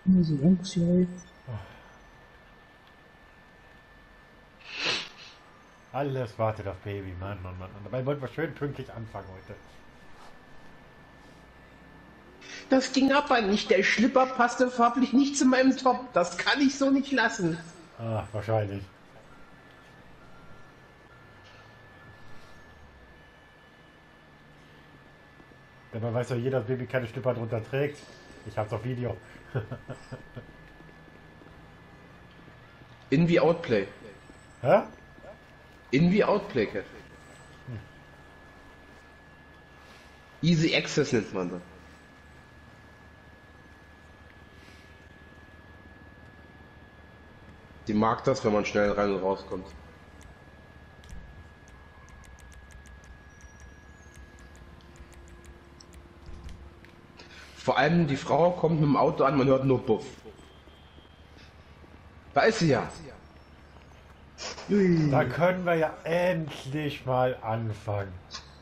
Alles wartet auf Baby, Mann, Mann, Mann. Dabei wollten wir schön pünktlich anfangen heute. Das ging aber nicht. Der Schlipper passte farblich nicht zu meinem Top. Das kann ich so nicht lassen. Ah, wahrscheinlich. Dabei weiß ja jeder, dass Baby keine Schlipper drunter trägt. Ich hab's auf Video. In wie Outplay. Hä? In wie Outplay, Cat. Easy Access nennt man das. Die mag das, wenn man schnell rein und rauskommt. Vor allem die Frau kommt mit dem Auto an, man hört nur Buff. Da ist sie ja. Da können wir ja endlich mal anfangen.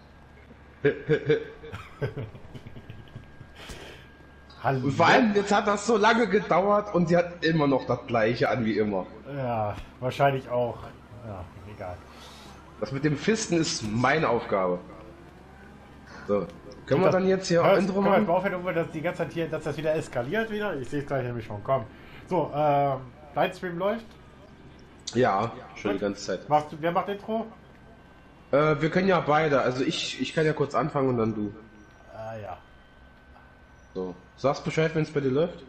Hallo. Und vor allem, jetzt hat das so lange gedauert und sie hat immer noch das gleiche an wie immer. Ja, wahrscheinlich auch. Ja, egal. Das mit dem Fisten ist meine Aufgabe. So, können wir Das- dann jetzt hier Hörst- Intro können wir machen? jetzt mal aufhören, ob das die ganze Zeit hier, dass das wieder eskaliert wieder? Ich sehe es gleich nämlich schon. Komm. So, Livestream läuft. Ja, schon die ganze Zeit. Wer macht Intro? Wir können ja beide, also ich kann ja kurz anfangen und dann du. Ah ja. So, sagst Bescheid, wenn es bei dir läuft?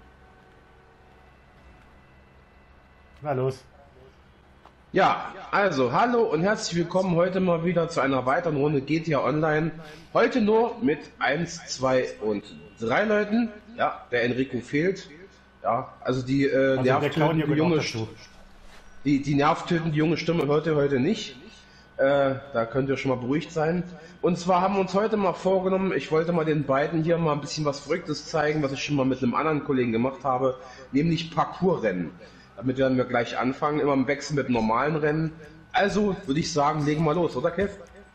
Na los. Ja, also hallo und herzlich willkommen heute mal wieder zu einer weiteren Runde GTA Online. Heute nur mit 1, 2 und 3 Leuten. Ja, der Enrico fehlt. Ja, also die Also der Claudio nervtötende gehört auch junge dazu. die nervtötende junge Stimme heute nicht. Da könnt ihr schon mal beruhigt sein. Und zwar haben wir uns heute mal vorgenommen, ich wollte mal den beiden hier mal ein bisschen was Verrücktes zeigen, was ich schon mal mit einem anderen Kollegen gemacht habe, nämlich Parkourrennen. Damit werden wir gleich anfangen, immer im Wechsel mit normalen Rennen. Also würde ich sagen, legen wir los, oder Kev?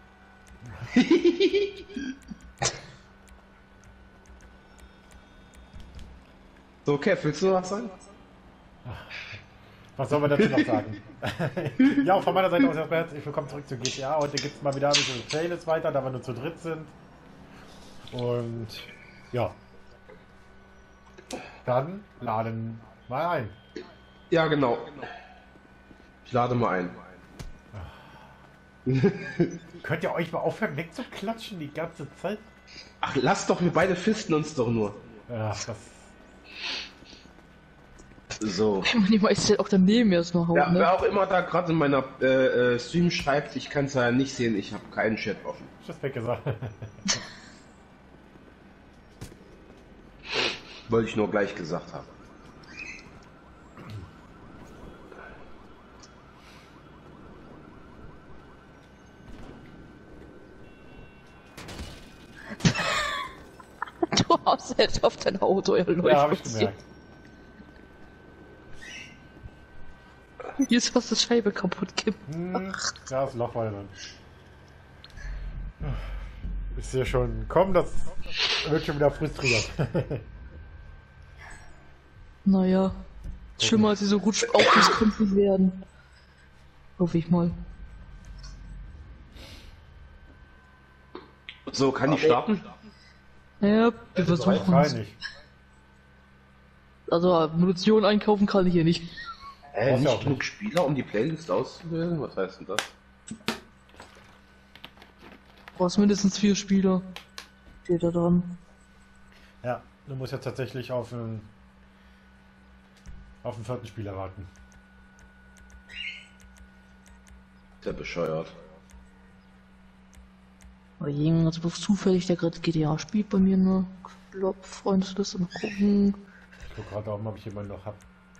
So, Kev, willst du noch was sagen? Was soll man dazu noch sagen? Ja, auch von meiner Seite aus erstmal herzlich willkommen zurück zu GTA. Heute gibt es mal wieder ein bisschen Playlists weiter, da wir nur zu dritt sind. Und ja. Dann laden mal ein. Ja, genau. Ich lade mal ein. Könnt ihr euch mal aufhören wegzuklatschen die ganze Zeit? Ach, lass doch, wir beide fisten uns doch nur. Ja, das. So. Ich meine, die meiste auch daneben jetzt noch hauen, Ja, ne? wer auch immer da gerade in meiner Stream schreibt, ich kann es ja nicht sehen, ich habe keinen Chat offen. Tschüss, weggesagt. Wollte ich nur gleich gesagt haben. Du hast jetzt auf dein Auto, er läuft. Ja, hab ich gemerkt. Hier ist fast das Scheibe kaputt Ja, das Loch war ja drin. Ich sehe schon, komm, das wird schon wieder frustriert. Naja, schlimmer als sie so gut aufgeskunden werden. Hoffe ich mal. So, kann ich starten? Naja, wir Nein, versuchen nicht. Also Munition einkaufen kann ich hier nicht. Brauchst ja Nicht auch genug Spieler, um die Playlist auszuwählen? Was heißt denn das? Du brauchst mindestens 4 Spieler. Steht da dran. Ja, du musst jetzt tatsächlich auf den vierten Spieler warten. Ist ja bescheuert. Aber jemand also zufällig, der gerade GTA spielt bei mir, ne? Freundesliste mal gucken. Ich guck gerade auch mal, ob ich jemanden noch hab.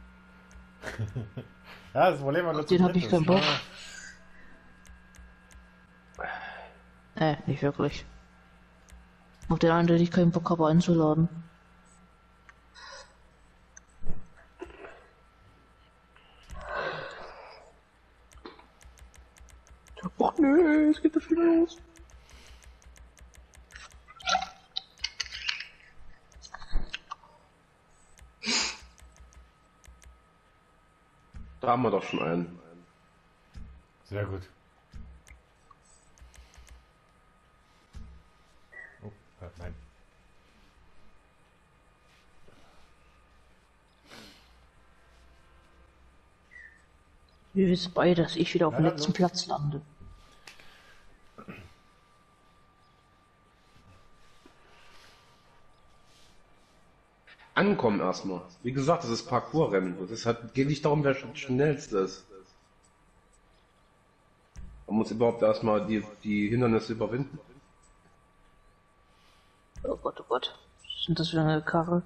Ja, das Problem war nur Den hab ich keinen Bock. Ja. Nicht wirklich. Auf den einen, den ich keinen Bock habe einzuladen. Oh nö, es geht doch schon los. Da haben wir doch schon einen. Sehr gut. Oh, nein. Wir wissen beide, dass ich wieder auf dem Ja, letzten los. Platz lande. Ankommen erstmal. Wie gesagt, das ist Parkourrennen. Deshalb geht nicht darum, wer schnellste ist. Man muss überhaupt erstmal die Hindernisse überwinden. Oh Gott, oh Gott. Sind das wieder eine Karre?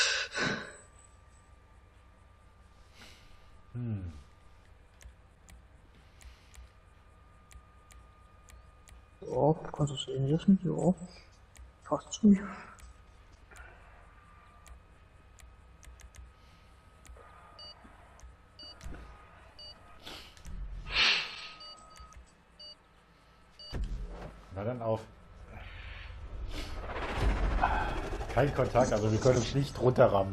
Ja, kannst du es sehen lassen? Ja. Passt zu mir. Na dann auf. Kein Kontakt, also wir können uns nicht runterrammen.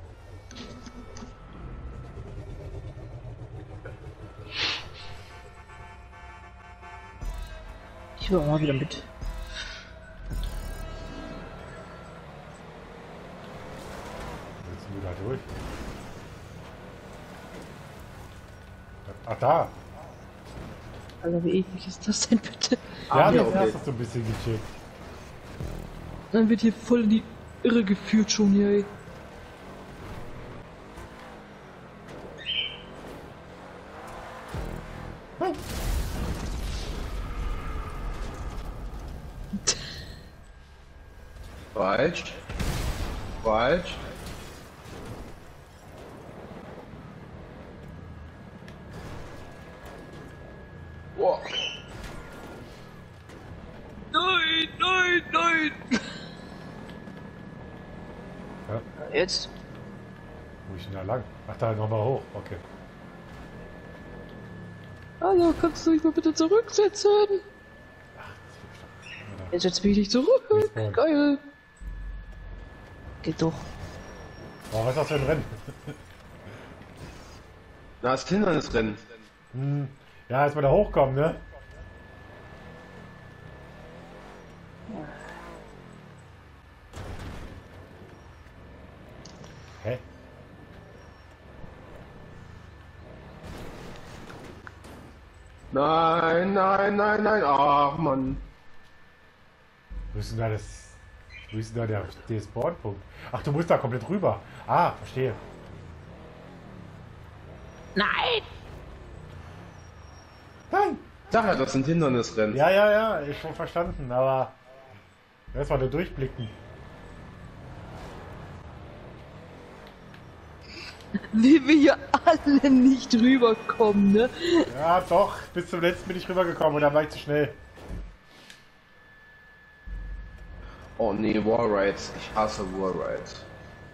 Ich will auch mal wieder mit. Willst du da durch? Ach da! Alter, wie eklig ist das denn bitte? Ja, ja, das okay. hast du so ein bisschen gecheckt. Dann wird hier voll in die Irre geführt schon hier, ey. Falsch. Falsch. Boah. Nein, nein, nein! Ja, Jetzt? wo ich denn da lang? Ach, da nochmal hoch. Okay. Hallo, kannst du dich mal bitte zurücksetzen? Jetzt setz mich nicht zurück. Respawn. Geil. Geht doch. Boah, was ist das für ein Rennen? Na, das Hindernisrennen. Ja, jetzt mal da hochkommen, ne? Hä? Nein, nein, nein, nein. Ach, Mann. Wo ist denn da das... Wo ist denn da der Spawnpunkt? Ach, du musst da komplett rüber. Ah, verstehe. Nein! Nein! Sag ja, das sind Hindernisrennen. Ja, ja, ja, ich schon verstanden, aber... Erstmal nur durchblicken. Wie wir hier alle nicht rüberkommen, ne? Ja, doch. Bis zum letzten bin ich rübergekommen und da war ich zu schnell. Oh nee, Wallrides. Ich hasse Wallrides.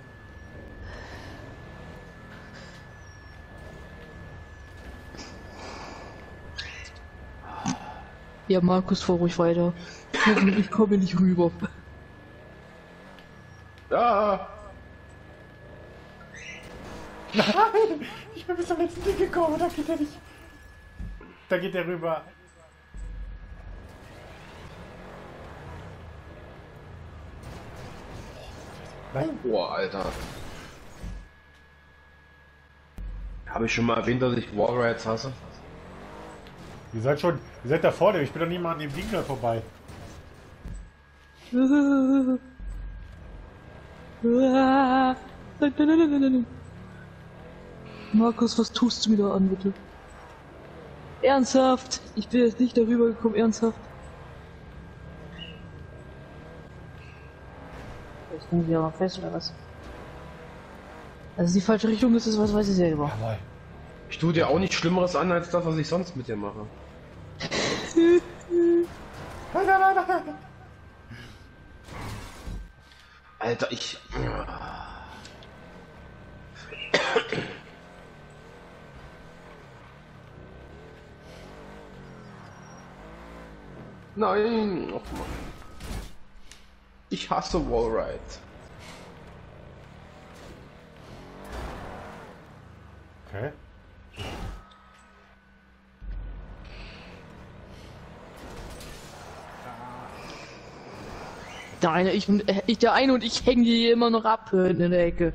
Ja, Markus, fahr ruhig weiter. Ich komme nicht rüber. Ja. Nein! Ich bin bis zum letzten Ding gekommen, da geht er nicht. Da geht er rüber. Nein! Boah, Alter. Habe ich schon mal erwähnt, dass ich Wallrides hasse? Ihr seid da vorne, ich bin doch nie mal an dem Ding da vorbei. Nein, nein, nein, nein, nein, nein. Markus, was tust du mir da an, bitte? Ernsthaft? Ich bin jetzt nicht darüber gekommen, ernsthaft? Jetzt bin ich ja mal fest, oder was? Also die falsche Richtung ist es, was weiß ich selber. Jawohl. Ich tue dir auch nichts Schlimmeres an, als das, was ich sonst mit dir mache. Nein, nein, nein, nein, nein. Alter, ich... Nein! Och, Mann. Ich hasse Wallrides. Okay. Der eine und ich hängen hier immer noch ab in der Ecke.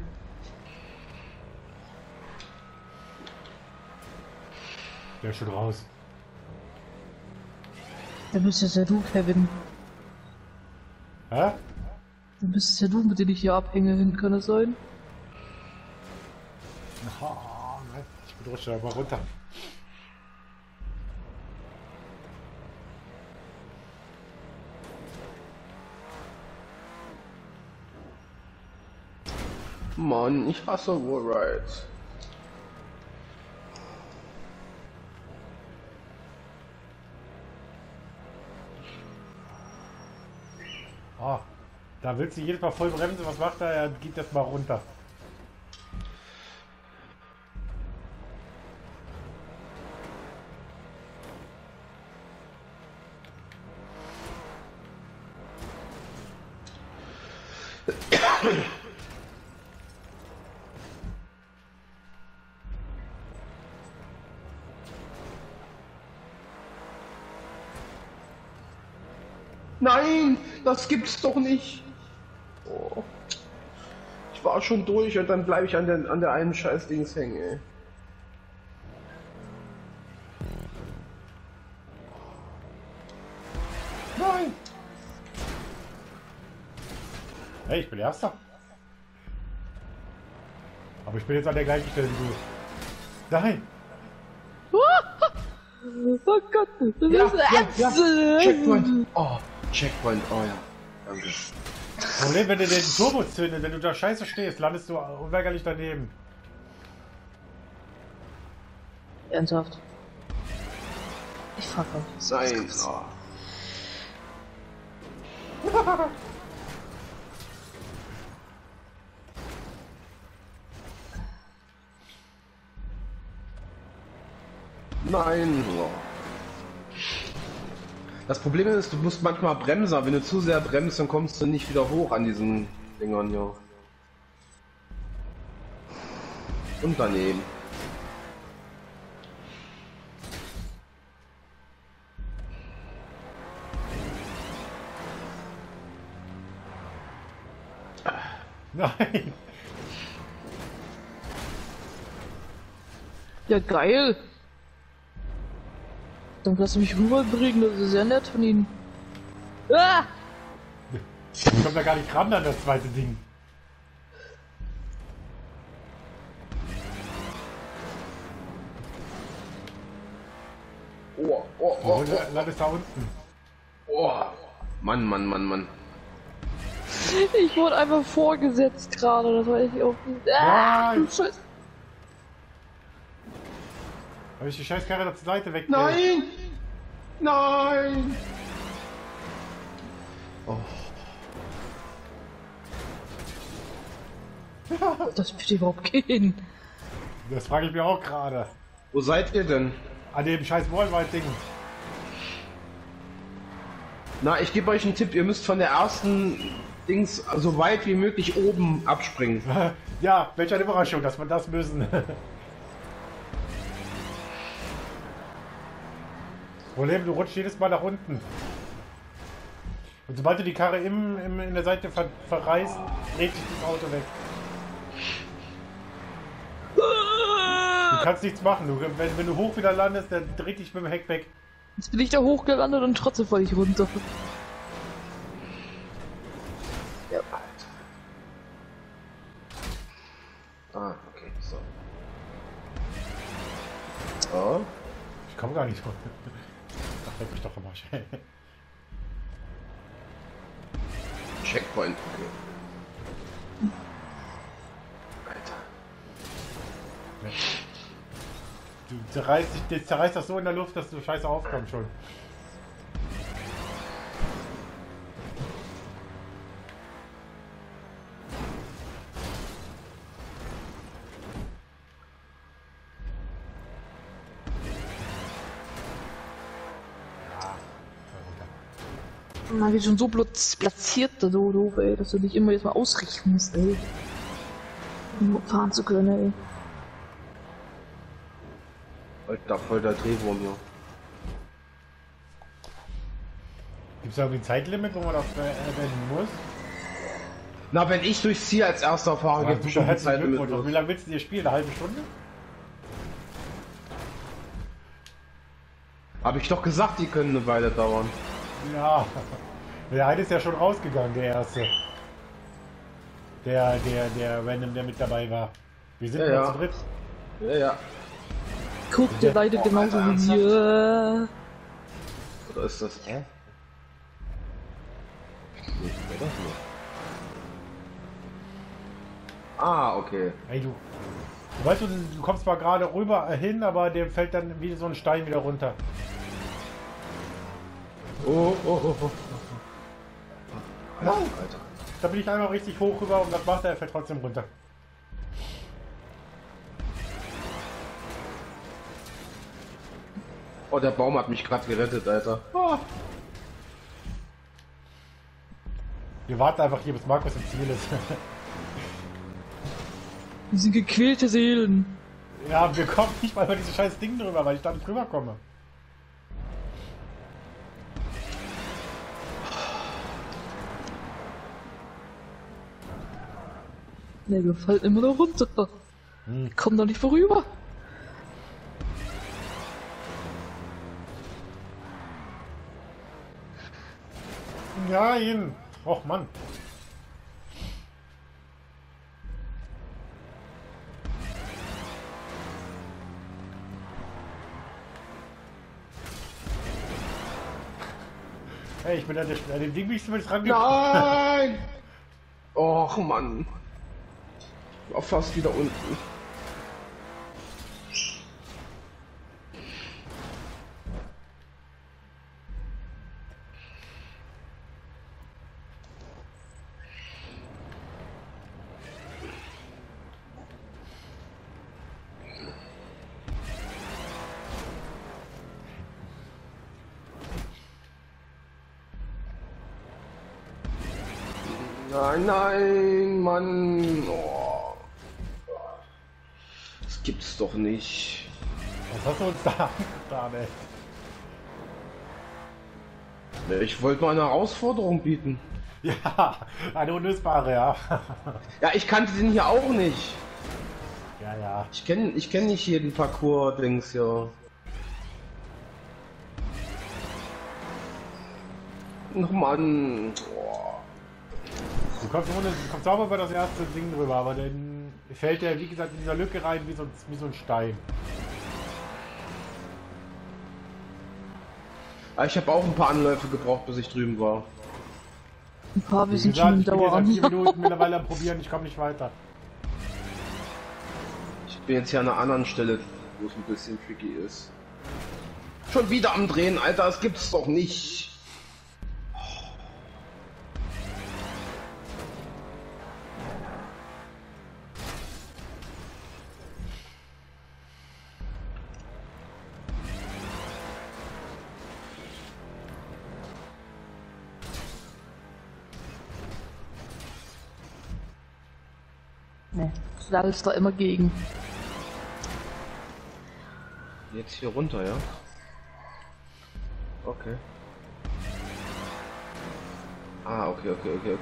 Der ist schon raus. Dann bist es ja du, Kevin. Hä? Dann bist es ja du, mit dem ich hier abhänge, hin kann es sein? Oh, nein. Ich bin rutsche aber runter. Mann, ich hasse Wallrides. Oh, da willst du jedes Mal voll bremsen. Was macht er? Er geht jetzt mal runter. Nein, das gibt's doch nicht. Oh. Ich war schon durch und dann bleibe ich an der einen Scheiß-Dings hängen, ey. Nein! Hey, ich bin Erster. Aber ich bin jetzt an der gleichen Stelle wie du. Nein! Oh Gott, das ist Checkpoint! Oh, Checkpoint, oh ja. Danke. Problem, wenn du den Turbo zündest, wenn du da scheiße stehst, landest du unweigerlich daneben. Ernsthaft? Ich frag mich. Nein! Oh. Nein! Oh. Das Problem ist, du musst manchmal bremsen, aber wenn du zu sehr bremst, dann kommst du nicht wieder hoch an diesen Dingern hier. Und daneben. Nein! Ja, geil. Dann lass mich rüberbringen, das ist sehr nett von Ihnen. Ah! Ich komm da gar nicht ran an das zweite Ding. Oh, oh, oh, Du landest da unten. oh. Mann, Mann, Mann, Mann. Ich wurde einfach vorgesetzt gerade, das war ich auch. Nein! Scheiße. Habe ich die Scheißkarre da zur Seite weg? Nein! Nein! Oh. Das bitte überhaupt gehen. Das frage ich mir auch gerade. Wo seid ihr denn? An dem scheiß Wallride-Ding. Na, ich gebe euch einen Tipp, ihr müsst von der ersten Dings so weit wie möglich oben abspringen. Ja, welch eine Überraschung, dass wir das müssen. Problem, du rutschst jedes Mal nach unten. Und sobald du die Karre in der Seite verreißt, dreht sich das Auto weg. Du kannst nichts machen. Wenn du hoch wieder landest, dann dreht dich mit dem Heck weg. Jetzt bin ich da hochgelandet und trotzdem falle ich runter. Ja, Alter. Ah, okay, so. So. Ich komme gar nicht runter. Ach, leck mich doch am Arsch. Checkpoint, okay. Alter. Du zerreißt das so in der Luft, dass du scheiße aufkommst schon. Na, wie schon so platziert, so doof, ey, dass du dich immer jetzt mal ausrichten musst, ey. Um fahren zu können, ey. Alter, voll der Drehwurm hier. Gibt es da irgendwie ein Zeitlimit, wo man das wenden muss? Na, wenn ich durchs Ziel als erster fahre, gibt es schon eine Zeit mit. Wie lange willst du dir spielen? Eine halbe Stunde? Hab ich doch gesagt, die können eine Weile dauern. Ja. Der eine ist ja schon rausgegangen, der erste. Der Random, der mit dabei war. Wir sind Ja, nur ja. zu dritt. Ja, ja. Guck, der leidet genauso wie wir. Oder ist das, Nee, oder? Ah, okay. Hey du. Du weißt, du kommst zwar gerade rüber hin, aber der fällt dann wie so ein Stein wieder runter. Oh. Ja. Alter. Da bin ich einmal richtig hoch rüber und das macht er fällt trotzdem runter. Oh, der Baum hat mich gerade gerettet, Alter. Oh. Wir warten einfach hier, bis Markus im Ziel ist. Wir sind gequälte Seelen. Ja, wir kommen nicht mal über dieses scheiß Ding drüber, weil ich da nicht drüber komme. Ne, wir fallen immer noch runter. Wir kommen da nicht vorüber. Nein! Och Mann! Hey, ich bin an dem Ding bin ich zumindest rangekommen. Nein! Och, Mann. War fast wieder unten. Nein, Mann. Oh. Das gibt's doch nicht. Was hast du uns da angetan, ey? Ich wollte mal eine Herausforderung bieten. Ja, eine unlösbare, ja. Ja, ich kannte den hier auch nicht. Ja. Ich kenn nicht jeden Parcours-Dings hier. Noch Mann. Oh. Du kommst sauber über das erste Ding drüber, aber dann fällt der, wie gesagt, in dieser Lücke rein wie so ein Stein. Ich habe auch ein paar Anläufe gebraucht, bis ich drüben war. Ein paar, wir Wie sind gesagt, schon ich bin jetzt seit 4 dauernd. Minuten mittlerweile am Probieren, ich komme nicht weiter. Ich bin jetzt hier an einer anderen Stelle, wo es ein bisschen tricky ist. Schon wieder am Drehen, Alter, das gibt's doch nicht. Ne, lalst da immer gegen. Jetzt hier runter, ja? Okay. Ah, okay.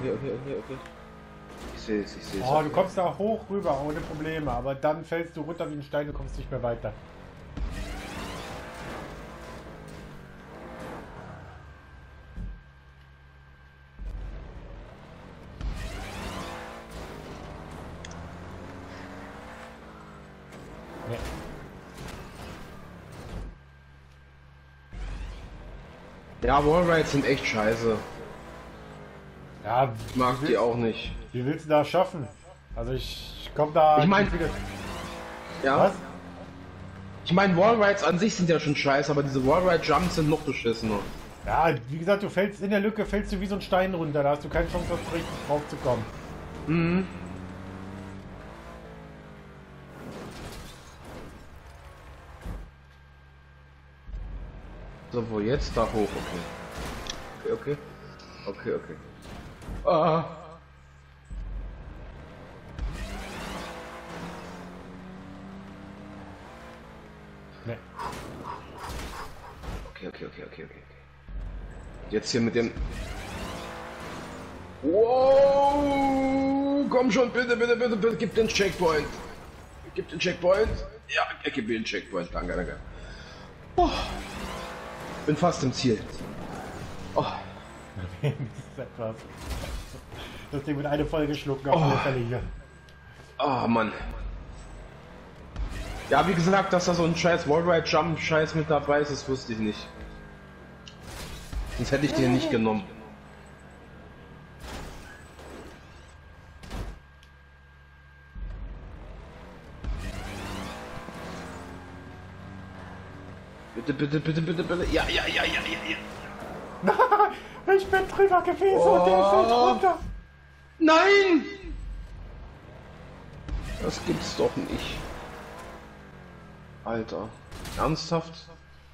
Ich sehe es. Oh, du kommst da hoch rüber ohne Probleme, aber dann fällst du runter wie ein Stein, du kommst nicht mehr weiter. Nee. Ja, Wallrides sind echt scheiße. Ja, Ich mag die auch nicht. wie willst du das schaffen? Also ich komme da... Ich mein- wieder... Ja? Was? Ich meine, Wallrides an sich sind ja schon scheiße, aber diese Wallride-Jumps sind noch beschissener. Ja, wie gesagt, du fällst in der Lücke, fällst du wie so ein Stein runter, da hast du keine Chance, richtig drauf zu kommen. Mhm. So, wo jetzt? Da hoch, okay. Okay. Ah. Nee. Okay. Jetzt hier mit dem... Wow! Komm schon, bitte, gib den Checkpoint. Gib den Checkpoint. Ja, gib mir den Checkpoint. Danke. Oh, bin fast im Ziel. Oh. Das ist etwas. Das Ding mit einer Folge schlucken auf alle Fälle hier. Oh, Mann. Ja, wie gesagt, dass da so ein scheiß Wallride Jump Scheiß mit dabei ist, das wusste ich nicht. Sonst hätte ich den nicht genommen. Bitte. Ja. Ich bin drüber gewesen und der fällt runter. Nein! Das gibt's doch nicht. Alter. Ernsthaft?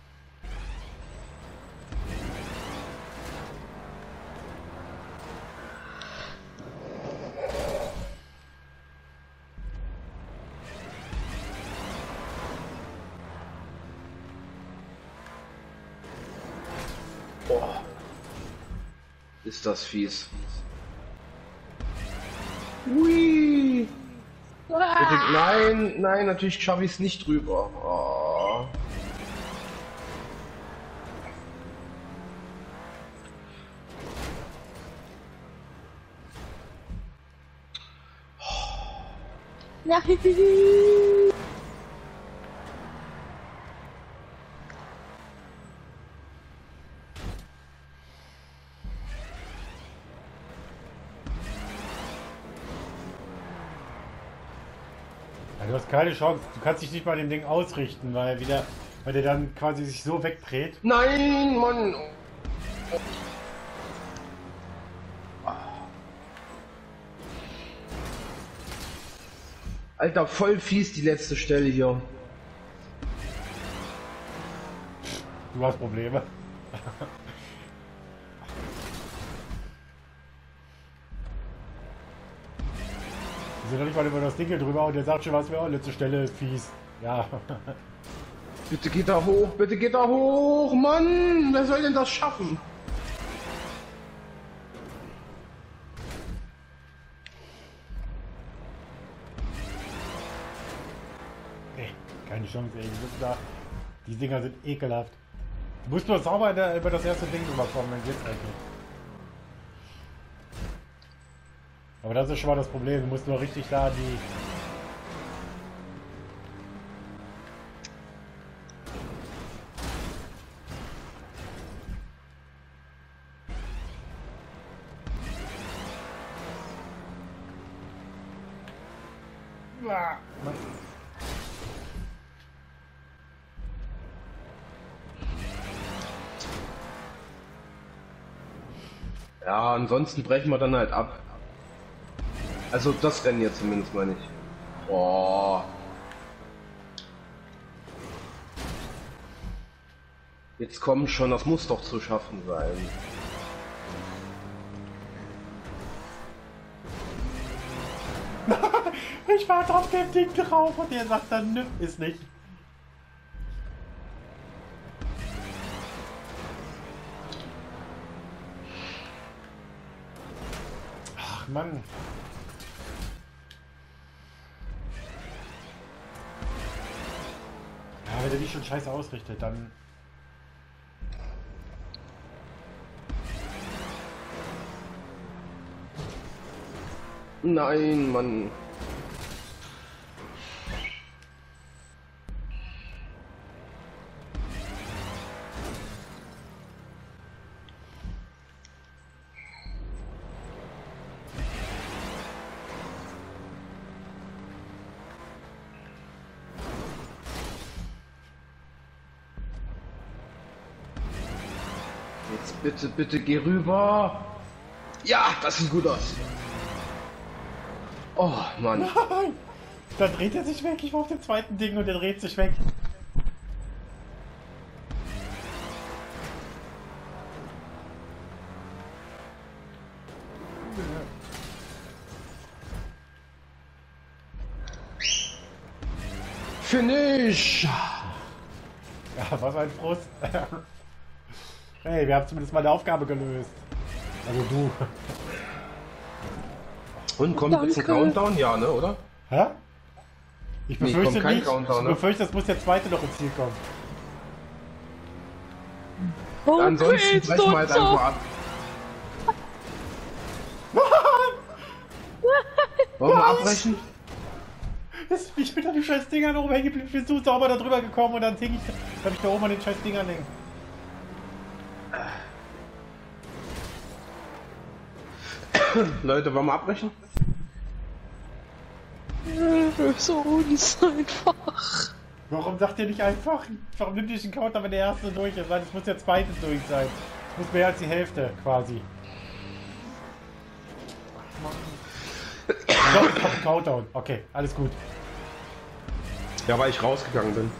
Oh. Ist das fies. Hui. Bitte, nein, natürlich schaffe ich es nicht drüber. Oh. Ja, Du hast keine Chance. Du kannst dich nicht mal dem Ding ausrichten, weil der dann quasi sich so wegdreht. Nein, Mann! Alter, voll fies die letzte Stelle hier. Du hast Probleme. Wir sind noch nicht mal über das Ding hier drüber und der sagt schon, was wir auch letzte Stelle ist fies. Ja. Bitte geht da hoch, Mann! Wer soll denn das schaffen? Nee, keine Chance, ey. Die Dinger sind ekelhaft. Du musst nur sauber über das erste Ding rüberkommen, dann geht's eigentlich. Aber das ist schon mal das Problem, du musst nur richtig da die... Ja, ansonsten brechen wir dann halt ab. Also das Rennen hier zumindest mal nicht. Oh. Jetzt komm schon, das muss doch zu schaffen sein. Ich war auf dem Ding drauf und der sagt dann, nö, ist nicht. Ach Mann. Ja, wenn der dich schon scheiße ausrichtet, dann... Nein, Mann. Jetzt bitte geh rüber. Ja, das sieht gut aus. Oh, Mann. Nein! Da dreht er sich weg. Ich war auf dem zweiten Ding und der dreht sich weg. Finish! Was ein Frust. Hey, wir haben zumindest mal eine Aufgabe gelöst. Also du. Und kommt jetzt ein Countdown? Ja, ne, oder? Hä? Ich Nee, befürchte kommt kein nicht. Countdown, Ich ne? befürchte, es muss der zweite noch ins Ziel kommen. Ansonsten jetzt brechen wir halt doch einfach ab. Wollen wir abbrechen? Jetzt bin ich mit den scheiß Dingern oben hängen geblieben. Ich bin so sauber da drüber gekommen und dann hing ich, hab ich da oben an den scheiß Dingern hängen. Leute, wollen wir abbrechen? So ist einfach. Warum sagt ihr nicht einfach? Warum nimmt ihr nicht den Counter, wenn der erste durch ist? Weil es muss der zweite durch sein. Es muss mehr als die Hälfte, quasi. Doch, es kommt ein Countdown. Okay, alles gut. Ja, weil ich rausgegangen bin.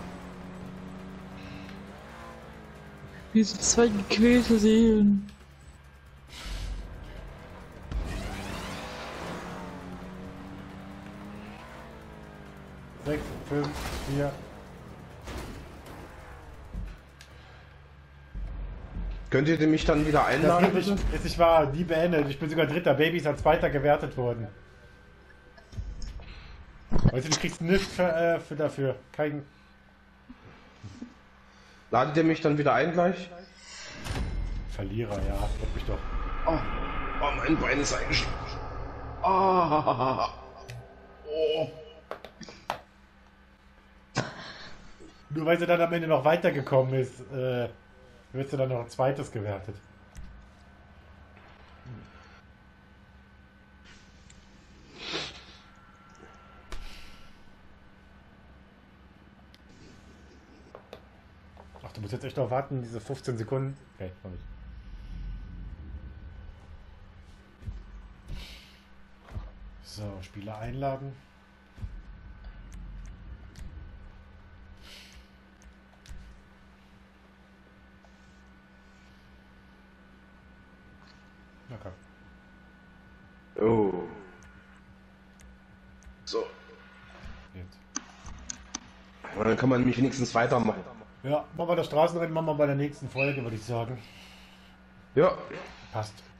Wir sind zwei gequälte Seelen. Sechs, 5, 4. Könnt ihr mich dann wieder Das einladen? ist nicht wahr, die beendet. Ich bin sogar dritter. Baby ist als zweiter gewertet worden. Weißt du, du kriegst nichts für dafür. Kein. Ladet ihr mich dann wieder ein gleich? Verlierer, ja. Leck mich doch. Oh, oh mein Bein ist eingeschlafen. Ah. Oh. Nur weil sie dann am Ende noch weitergekommen ist, wird sie dann noch ein zweites gewertet. Ach, du musst jetzt echt noch warten, diese 15 Sekunden. Okay, komm ich. So, Spieler einladen. Okay. Oh. So. Jetzt. Dann kann man nämlich wenigstens weitermachen. Ja, machen wir das Straßenrennen, machen wir bei der nächsten Folge, würde ich sagen. Ja. Passt.